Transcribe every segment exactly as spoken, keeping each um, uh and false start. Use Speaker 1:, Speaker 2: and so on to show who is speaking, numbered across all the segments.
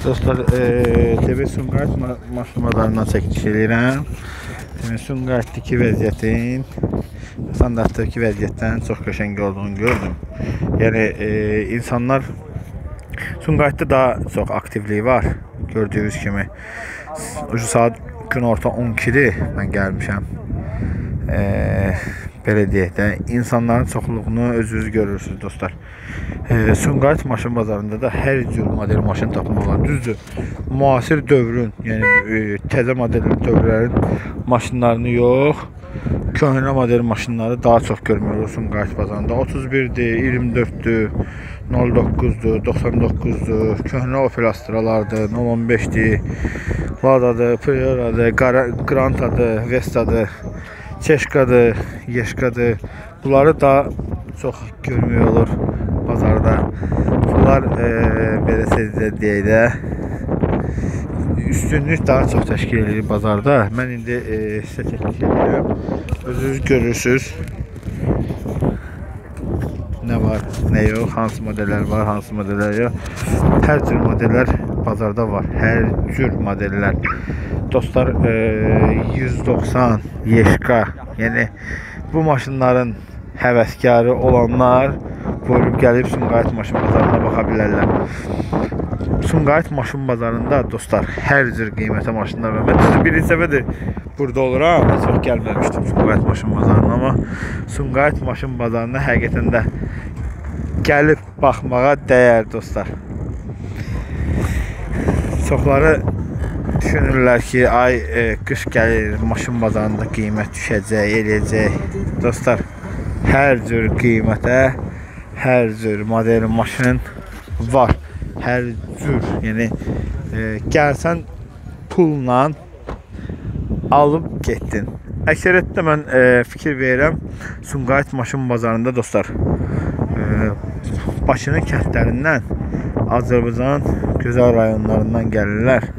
Speaker 1: Dostlar, e, T V Sumqayıt ma maşın bazarından çəkiliş edirəm. Sumqayıtdakı vəziyyətin standartdakı vəziyyətdən çox qəşəng olduğunu gördüm. Yəni e, insanlar Sumqayıtda daha çox aktivliyi var. Gördüyünüz kimi ucu saat gün orta on ikidir mən gəlmişəm. E, belə deyək də, insanların çoxluğunu özünüz görürsünüz dostlar. E, Sumqayıt maşın bazarında da hər cür model maşın tapmaq olar. Düzdür, müasir dövrün, yəni e, təzə model dövrlərin maşınlarını yox, köhnə model maşınları daha çox görmək olur Sumqayıt bazarında. otuz birdir, iyirmi dörddür, nol doqquzdur, doxsan doqquzdur, köhnə Opel Astra'lardır, nol on beşdir, Lada'dır, Priora'dır, Granta'dır, Vesta'dır, Çeşkadır, Yeşkadır. Bunları daha çox görmək olur bazarda. Bunlar e, belə sizə deyək də, üstünlük daha çox təşkil edir bazarda. Mən indi e, sizə təklif edirəm. Özünüz görürsünüz nə var, nə yox, hansı modeller var, hansı modeller yox. Hər cür modeller bazarda var. Hər cür modeller. Dostlar, e, yüz doxsan Yeşka, yəni bu maşınların həvəskarı olanlar buyurub gəlib Sumqayıt maşın bazarına baxa bilərlər. Sumqayıt maşın bazarında dostlar hər cür qiymətə maşınlar var. Mən düzdür birinci səfərdir burada oluram. Çox gəlməmişdim Sumqayıt maşın bazarına, amma Sumqayıt maşın bazarına həqiqətən də gəlib baxmağa dəyər dostlar. Çoxları düşünürlər ki, ay e, qış gəlir, maşın bazarında qiymət düşəcək, eləyəcək. Dostlar, hər cür qiymətə, hər cür model maşın var. Hər cür, yəni e, gəlsən pulla alıb getdin. Əksəriyyətdə mən e, fikir verirəm Sumqayıt maşın bazarında dostlar. E, Bakının kəndlərindən, Azərbaycanın gözəl rayonlarından gəlirlər.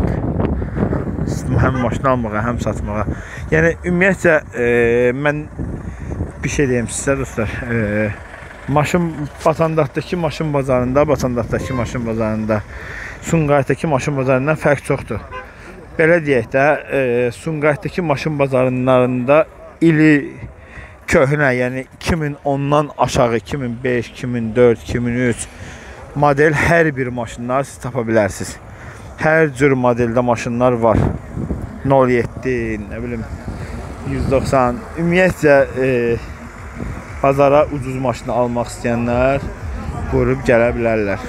Speaker 1: Həm maşın almağa, həm satmağa. Yəni ümumiyyətcə e, mən bir şey deyim sizə dostlar. E, maşın Batandatdakı maşın bazarında, Batandatdakı maşın bazarında Sumqayıtdakı maşın bazarından fərq çoxdur. Belə deyək də, e, Sumqayıtdakı maşın bazarlarında ili köhnə, yəni iki min ondan aşağı, iki min beş, iki min dörd, iki min üç model hər bir maşınlar siz tapa bilərsiniz. Hər cür modeldə maşınlar var. nol yeddi, nə bilim yüz doxsan. Ümumiyyətcə e, bazara ucuz maşını almaq istəyənlər buyurub gələ bilərlər.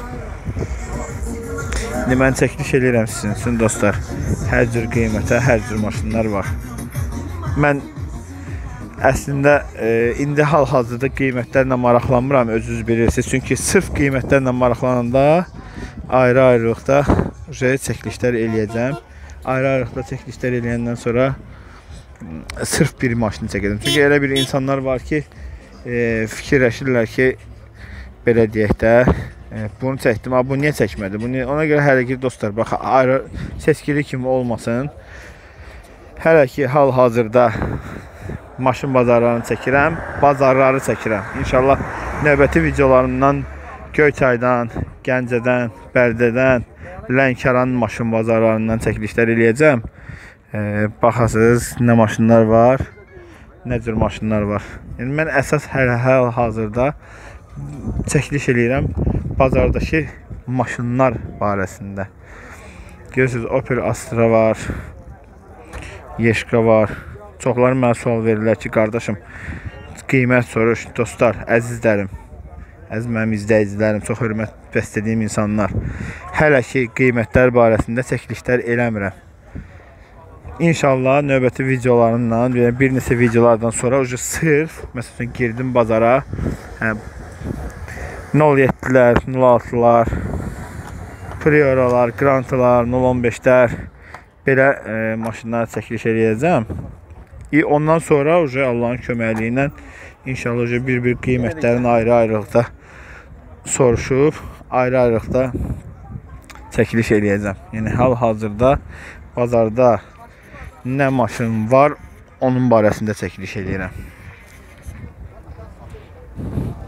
Speaker 1: İndi mən çəkiliş edirəm sizin üçün dostlar. Hər cür qiymətə, hər cür maşınlar var. Mən əslində e, indi hal-hazırda qiymətlərlə maraqlanmıram, özünüz bilirsiniz. Çünki sırf qiymətlərlə maraqlananda ayrı-ayrılıqda çəkilişlər eləyəcəm. Ayrı-ayrılıqda çəkilişlər eləyəndən sonra sırf bir maşını çəkəcəm. Çünki elə bir insanlar var ki, e, fikirləşirlər ki, belə deyək də, e, bunu çəkdim, amma bu niyə çəkmədi? Bunu, ona görə hələ ki, dostlar, bax, ayrı seçkili kimi olmasın. Hələ ki, hal-hazırda maşın bazarlarını çəkirəm, bazarları çəkirəm. İnşallah növbəti videolarımdan Göyçaydan, Gəncədən, Bərdədən, Lənkəran maşın bazarlarından çəkilişlər eləyəcəm. E, baxasınız nə maşınlar var, nə cür maşınlar var. Yəni, mən əsas həl-hazırda çəkiliş eləyirəm bazardakı maşınlar barəsində. Görürsünüz, Opel Astra var, Yeşka var. Çoxları mənə sual verirlər ki, qardaşım, qiymət soruş, dostlar, əzizlərim, əziz mənim izləyicilərim, çox hörmət bəslədiyim insanlar. Hələ ki, qiymətlər barəsində çəkilişlər eləmirəm. İnşallah növbəti videolarımdan, bir neçə videolardan sonra ucu sırf, məsələn, girdim bazara, hə, nol yeddilər, nol altılar, Priora'lar, Grant'lar, nol on beşlər belə e, maşınlara çəkiliş eləyəcəm. E, ondan sonra ucu Allahın köməkliyi ilə inşallah ucu bir-bir qiymətlərin ayrı-ayrılıqda soruşub, ayrı-ayrılıqda çəkiliş eləyəcəm. Yəni, hal-hazırda bazarda nə maşın var, onun barəsində çəkiliş eləyirəm.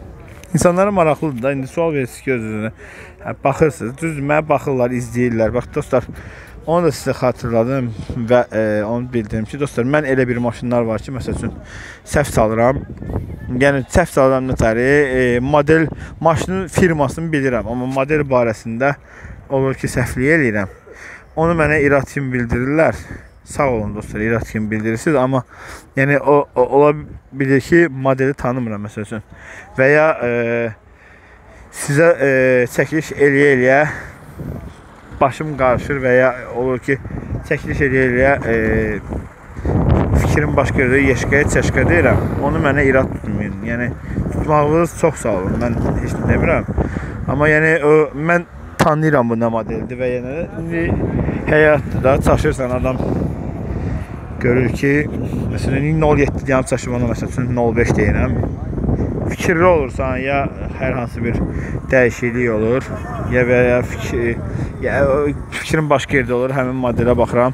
Speaker 1: İnsanlara maraqlıdır da. İndi sual verirsiniz ki özünüzə. Hə, baxırsınız. Düzdür, mənə baxırlar, izləyirlər. Bax dostlar, onu da sizə xatırladım və e, onu bildirim ki, dostlar, mən elə bir maşınlar var ki, məsəl üçün səhv çalıram. Yəni səhv çalıram nətəri, e, model, maşının firmasını bilirəm, amma model barəsində olur ki, səhvliyə eləyirəm. Onu mənə irad kimi bildirirlər. Sağ olun dostlar, irad kimi bildirirsiniz, amma yəni o, o ola bilir ki, modeli tanımıram məsəl üçün. Və ya e, sizə e, çəkiliş eləyə-eləyə başım qarışır və ya olur ki, çəkiliş eləyə-eləyə e, fikrim başqa yerdə yeşkəyə çəşkə deyirəm. Onu mənə irad tutmayın. Yəni tutmağınız çox sağ olun. Mən heç nə demirəm. Amma yəni o, mən tanıyıram bu nə modeldir və yəni indi həyatda da çaşırsan adam görür ki, məsələn nol yeddi deyəm çaşım ona məsəl üçün nol beş deyirəm. Fikirli olursan ya hər hansı bir dəyişiklik olur ya və ya fikir, ya fikrim başqa yerdə olur, həmin modelə baxıram.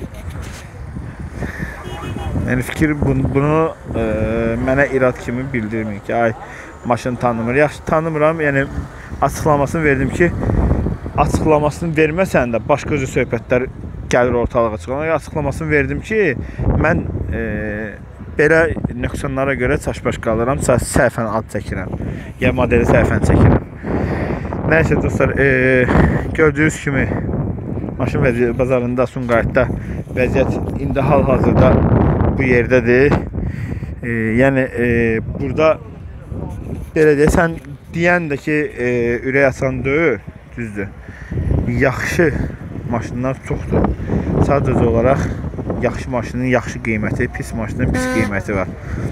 Speaker 1: Yəni fikir bunu, bunu e, mənə irad kimi bildirmir ki, ay maşını tanımır. Yaxşı tanımıram, yəni açıqlamasını verdim ki, açıqlamasını verməsən də başqa cür söhbətlər gəlir ortalığa çıxan. Açıqlamasını verdim ki, mən e, belə nöqsanlara görə çaşbaş qalıram, səhvən ad çəkirəm, ya modeli səhvən çəkirəm. Nəysə dostlar, e, gördüyünüz kimi maşın bazarında, Sumqayıtda vəziyyət indi hal-hazırda bu yerdədir. E, yəni e, burada belə deyəsən, deyən də ki, e, ürək açan deyil, düzdür. Yaxşı maşınlar çoxdur. Sadəcə olaraq yaxşı maşının yaxşı qiyməti, pis maşının pis qiyməti var.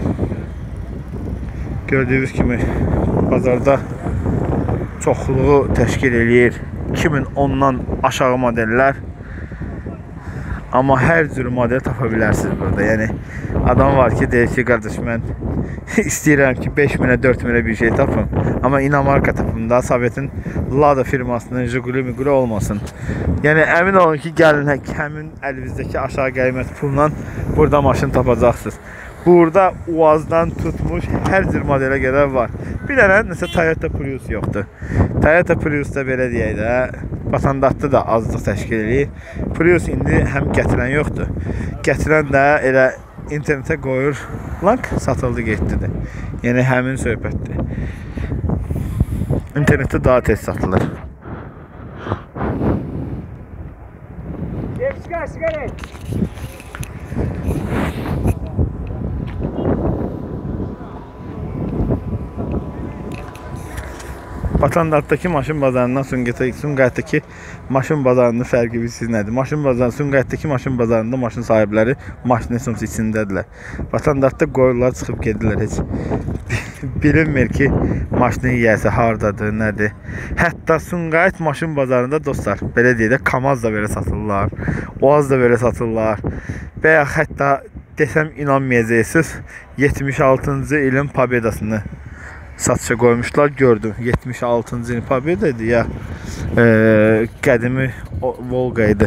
Speaker 1: Gördüyünüz kimi bazarda çoxluğu təşkil eləyir iki min ondan aşağı modellər. Amma hər cür model tapa bilərsiniz burada. Yəni adam var ki, deyir ki, qardaş mən istəyirəm ki, beş minə, dörd minə bir şey tapım. Amma inamarka tapım da, Sovetin Lada firmasının Jiguli Miguli olmasın. Yəni əmin olun ki, gəlin həmin əlinizdəki aşağı qiymət pulla burada maşın tapacaqsınız. Burada Uazdan tutmuş hər cür modelə qədər var. Bir dənə nəsə Toyota Prius yoxdur. Toyota Prius da belə deyək də, vatandaşda da azlıq təşkil edir. Prius indi həm gətirən yoxdur. Gətirən də elə internetə qoyur, lank satıldı getdidir. Yəni həmin söhbətdir. İnternetdə daha tez satılır.
Speaker 2: Çıkar, çıkar.
Speaker 1: Vatandaşdakı maşın bazarından Sumqayıtdakı maşın bazarının fərqi bilirsiniz nədir? Maşın bazarı, Sumqayıtdakı maşın bazarında maşın sahibləri maşının sımsı içindədirlər. Vatandaşda qoyurlar, çıxıb gedirlər heç. Bilinmir ki, maşının yiyəsi hardadır, nədir? Hətta Sumqayıt maşın bazarında dostlar, belə deyək də, Kamaz da belə satırlar, Uaz da belə satırlar. Və ya hətta desəm inanmayacaqsınız, yetmiş altıncı ilin Pobedasını satışa qoymuşlar, gördüm. yetmiş altıncı ilin Pobeda idi ya, e, qədimi Volga idi.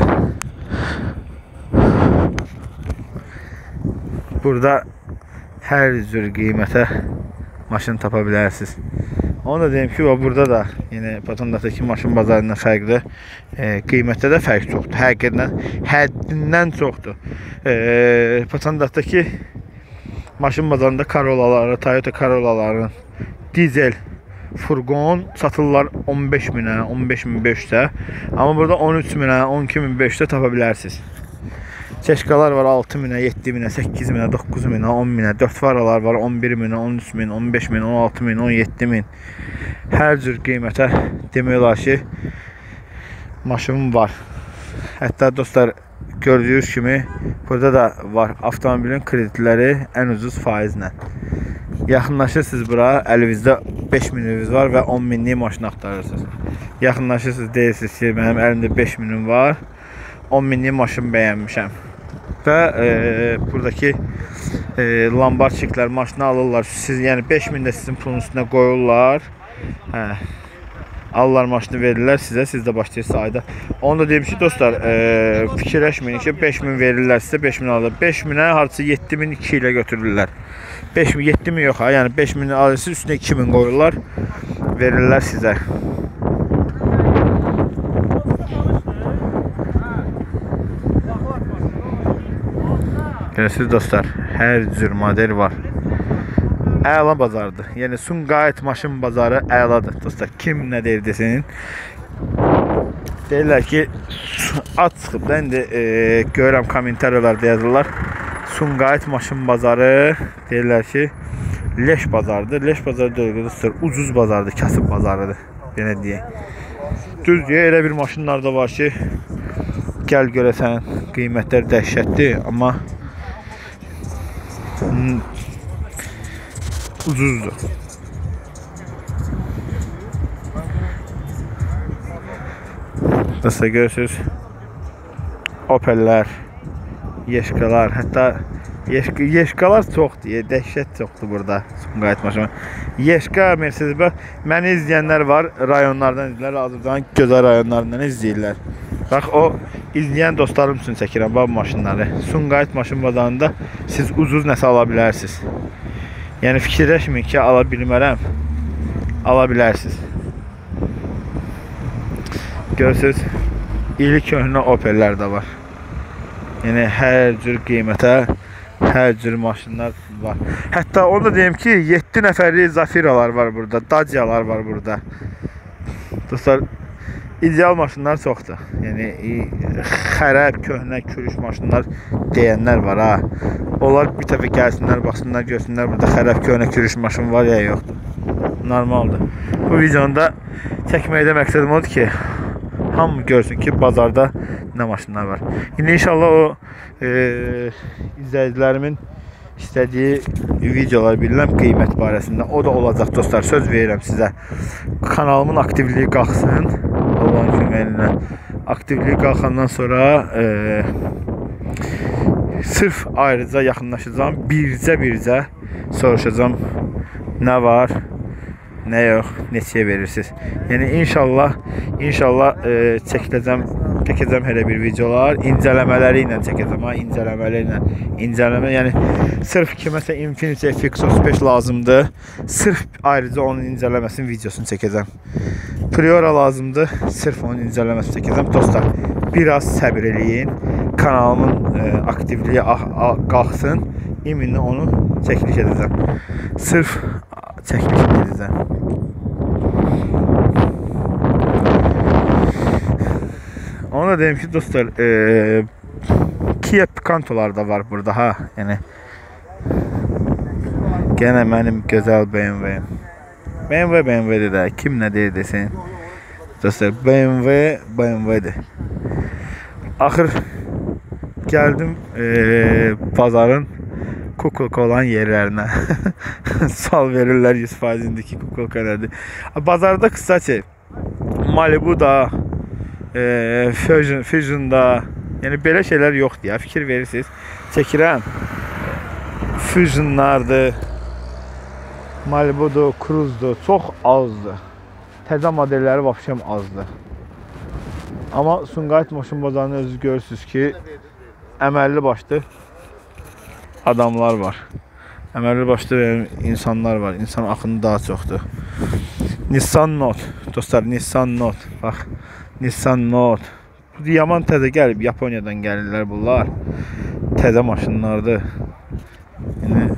Speaker 1: Burada hər cür qiymətə maşın tapa bilərsiniz. Onu da deyim ki, burada da yine Patondakı maşın bazarından fərqli, e, qiymətdə də fərq çoxdur. Həqiqətən həddindən çoxdur. E, Patondakı maşın bazarında Corollaları, Toyota Corollaların dizel furgon satırlar on beş minə, on beş min beş yüzə. Amma burada on üç minə, on iki min beş yüzə tapa bilərsiniz. Çeşkalar var altı minə, yeddi minə, səkkiz minə, doqquz minə, on minə. dörd faralar var on bir minə, on üç min, on beş min, on altı min, on yeddi min. Hər cür qiymətə demək olar ki, maşınım var. Hətta dostlar, gördüyünüz kimi burada da var avtomobilin kreditləri ən ucuz faizlə. Yaxınlaşırsınız bura, əlinizdə beş mininiz var və on minlik maşın axtarırsınız. Yaxınlaşırsınız, deyirsiniz ki, mənim əlimdə beş minim var, on minlik maşın bəyənmişəm. Və e, buradakı e, lambarçiklər maşını alırlar. Siz, yəni beş min də sizin pulun üstünə qoyurlar. Hə. Alırlar maşını verirlər sizə, siz də başlayırsınız ayda. Onu da deyim ki, dostlar, e, fikirləşməyin ki, beş min verirlər sizə, beş min alırlar. beş minə harcı yeddi min iki ilə götürürlər. beş min, yeddi min yox ha, yəni beş min alırsınız, üstünə iki min qoyurlar. verirlər sizə. Görürsünüz dostlar, hər cür model var. Əla bazardır. Yəni Sumqayıt maşın bazarı əladır dostlar. Kim nə deyir desin. Deyirlər ki, at çıxıb da indi e, görürəm kommentariyalarda yazırlar. Sumqayıt maşın bazarı deyirlər ki, leş bazardır. Leş bazarı deyil dostlar, ucuz bazardır, kasıb bazarıdır. Belə deyək. Düz deyə elə bir maşınlar da var ki, gəl görəsən, qiymətlər dəhşətdir, amma Hmm. ucuzdur. Dostlar görürsünüz, Opel'lər, Yeşkalar, hətta Yeşka, Yeşkalar çoxdur, dəhşət çoxdur burada Sumqayıt maşını. Yeşka, Mercedes, məni izləyənlər var, rayonlardan izləyirlər, Azərbaycanın gözəl rayonlarından izləyirlər. Bax, o izləyən dostlarım üçün çəkirəm bu maşınları. Sumqayıt maşın bazarında siz ucuz nəsə ala bilərsiniz. Yəni fikirləşməyin ki, ala bilmərəm, ala bilərsiniz. Görürsünüz, iri köhnə Opel'lər də var. Yəni hər cür qiymətə, hər cür maşınlar var. Hətta onu da deyim ki, yeddi nəfərli Zafiralar var burada, Dacialar var burada. Dostlar, ideal maşınlar çoxdur. Yəni xərab, köhnə, kürüş maşınlar deyənlər var ha. Onlar bir təfə gəlsinlər, baxsınlar, görsünlər burada xərab, köhnə, kürüş maşın var ya yoxdur. Normaldır. Bu videonda çəkməkdə məqsədim odur ki, hamı görsün ki, bazarda nə maşınlar var. İndi inşallah o e, izləyicilərimin istədiyi videolar bilirəm qiymət barəsində. O da olacaq dostlar, söz verirəm sizə. Kanalımın aktivliyi qalxsın. Allah'ın köməyinlə. Aktivliyi qalxandan sonra e, sırf ayrıca yaxınlaşacağım. Bircə-bircə soruşacağım nə var, nə yox, neçəyə verirsiniz. Yəni inşallah, inşallah e, çəkiləcəm, çəkəcəm hələ bir videolar, incələmələri ilə çəkəcəm ha, incələmələri ilə, incələmə, yəni sırf kiməsə Infiniti F X otuz beş lazımdır, sırf ayrıca onun incələməsinin videosunu çəkəcəm. Priora lazımdır, sırf onun incələməsini çəkəcəm. Dostlar, biraz səbir eləyin, kanalımın e, aktivliyi qalxsın, iminlə onu çəkiliş edəcəm. Sırf çəkiliş edəcəm. Onu da deyim ki dostlar, e, Kia Picantolar da var burada ha. Yəni gene mənim gözəl B M W'm. B M W B M W'dir də, kim nə deyir desin. Dostlar, B M W B M W'dir. Axır gəldim e, bazarın kukulka olan yerlərinə. Sal verirlər yüz faizindeki kukulka nədir. Bazarda kısaca Malibu'da, e, Fusion, Fusion'da, yəni belə şeylər yoxdur ya, fikir verirsiniz. Çəkirəm. Fusion'lardır, Malibu'dur, Cruze'dur, çox azdır. Təzə modelləri vəbşəm azdır. Amma Sumqayıt maşın bazarını özünüz görürsünüz ki, əməlli başlı adamlar var. Əməlli başlı insanlar var. İnsan axını daha çoxdur. Nissan Note. Dostlar, Nissan Note. Bax, Nissan Note. Bu yaman təzə gəlib. Yaponiyadan gəlirlər bunlar. Təzə maşınlardır. Yəni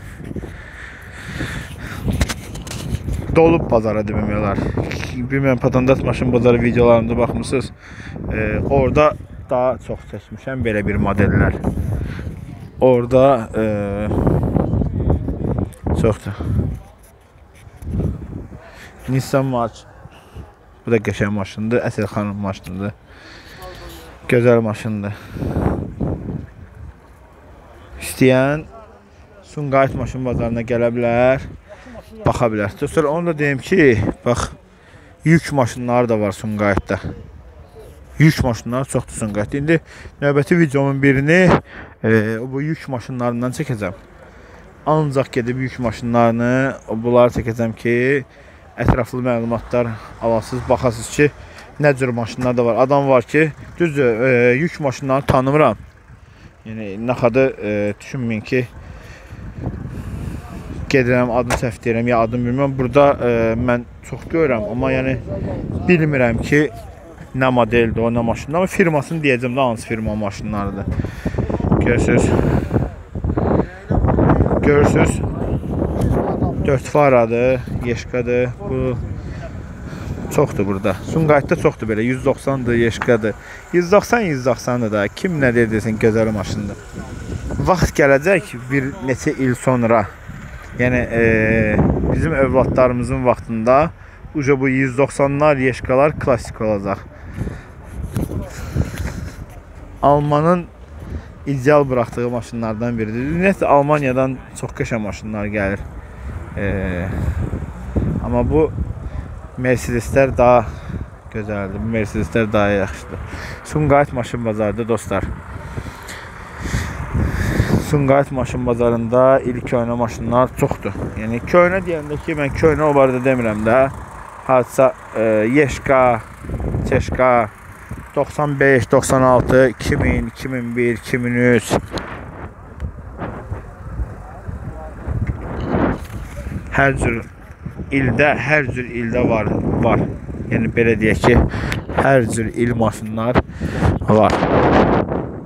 Speaker 1: dolub bazara demək olar. Bilmirəm, Patandat maşın bazarı videolarında baxmısınız. Ee, orada daha çox çəkmişəm belə bir modellər. Orada e, çoxdur. Nissan March. Bu da qəşəng maşındır. Əsəl xanım maşınıdır. Gözəl maşındır. İstəyən Sumqayıt maşın bazarına gələ bilər. Baxa bilər. Dostlar, onu da deyim ki, bax, yük maşınları da var Sumqayıtda. Yük maşınları çoxdur Sumqayıtda. İndi növbəti videomun birini e, bu yük maşınlarından çəkəcəm. Ancaq gedib yük maşınlarını, bunları çəkəcəm ki, ətraflı məlumatlar alasınız, baxasınız ki, nə cür maşınlar da var. Adam var ki, düzdür, e, yük maşınlarını tanımıram. Yəni, nə xadı e, düşünməyin ki, gedirəm, adını səhv deyirəm, ya adını bilmirəm. Burada e, mən çox görürəm, amma yəni bilmirəm ki, nə modeldir o, nə maşındır. Amma firmasını deyəcəm də hansı firma maşınlarıdır. Görürsünüz. Görürsünüz. dörd faradır, Yeşkadır. Bu çoxdur burada. Sumqayıtda çoxdur belə. yüz doxsandır, Yeşkadır. yüz doxsan yüz doxsandır da. Kim nə deyirsən, gözəl maşındır. Vaxt gələcək bir neçə il sonra. Yəni e, bizim övladlarımızın vaxtında uca bu yüz doxsanlar, Yeşkalar klassik olacaq. Almanın ideal bıraktığı maşınlardan biridir. Ümumiyyətlə Almaniyadan çox qəşəng maşınlar gəlir. Ee, amma bu Mercedeslər daha gözəldir. Bu Mercedeslər daha yaxşıdır. Sumqayıt maşın bazarıdır dostlar. Sumqayıt maşın bazarında ilk köhnə maşınlar çoxdur. Yəni köhnə deyəndə ki, mən köhnə o barədə demirəm də. Hadisa e, Yeşka, Çeşka, doxsan beş, doxsan altı, iki min, iki min bir, iki min üç. Hər cür ildə, hər cür ildə var, var. Yəni belə deyək ki, hər cür il maşınlar var.